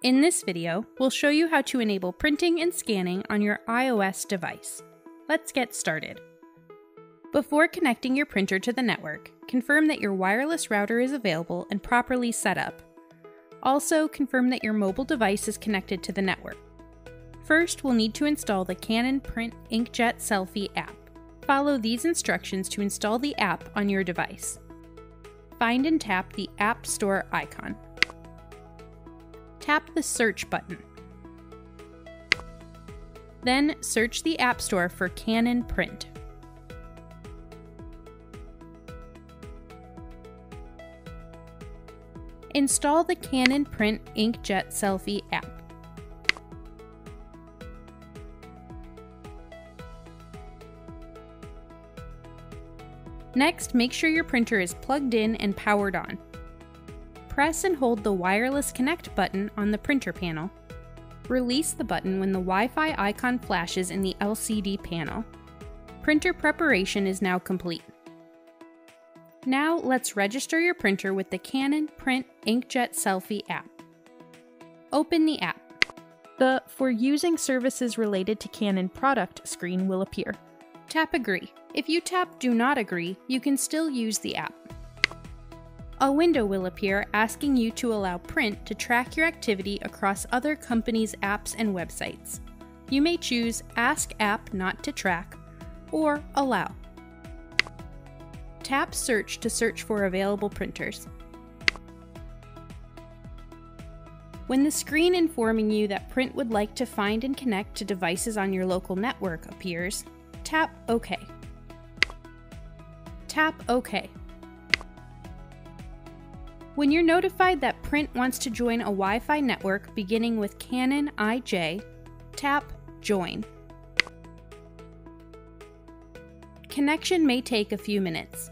In this video, we'll show you how to enable printing and scanning on your iOS device. Let's get started. Before connecting your printer to the network, confirm that your wireless router is available and properly set up. Also, confirm that your mobile device is connected to the network. First, we'll need to install the Canon Print Inkjet Selfie app. Follow these instructions to install the app on your device. Find and tap the App Store icon. Tap the Search button. Then search the App Store for Canon Print. Install the Canon Print Inkjet Selfie app. Next, make sure your printer is plugged in and powered on. Press and hold the Wireless Connect button on the printer panel. Release the button when the Wi-Fi icon flashes in the LCD panel. Printer preparation is now complete. Now let's register your printer with the Canon Print Inkjet Selfie app. Open the app. The For Using Services Related to Canon Product screen will appear. Tap Agree. If you tap Do Not Agree, you can still use the app. A window will appear asking you to allow Print to track your activity across other companies' apps and websites. You may choose Ask App Not to Track or Allow. Tap Search to search for available printers. When the screen informing you that Print would like to find and connect to devices on your local network appears, tap OK. Tap OK. When you're notified that Print wants to join a Wi-Fi network beginning with Canon IJ, tap Join. Connection may take a few minutes.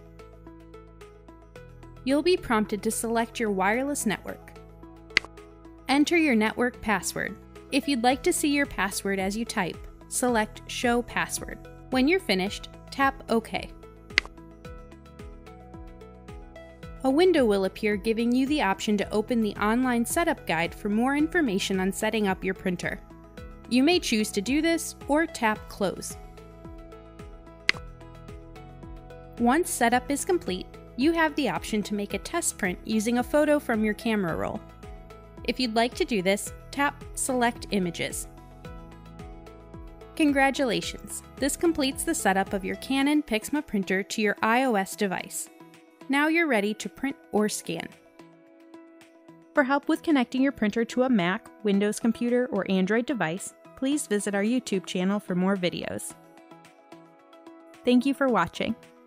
You'll be prompted to select your wireless network. Enter your network password. If you'd like to see your password as you type, select Show Password. When you're finished, tap OK. A window will appear giving you the option to open the online setup guide for more information on setting up your printer. You may choose to do this or tap Close. Once setup is complete, you have the option to make a test print using a photo from your camera roll. If you'd like to do this, tap Select Images. Congratulations! This completes the setup of your Canon PIXMA printer to your iOS device. Now you're ready to print or scan. For help with connecting your printer to a Mac, Windows computer, or Android device, please visit our YouTube channel for more videos. Thank you for watching.